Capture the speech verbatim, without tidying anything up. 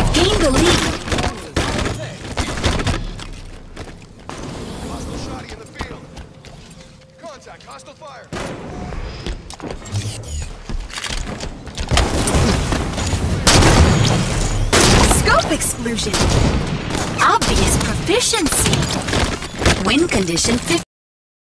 Gained the lead. Hostile shotty in the field. Contact, hostile fire. Scope explosion. Obvious proficiency. Win condition fifty.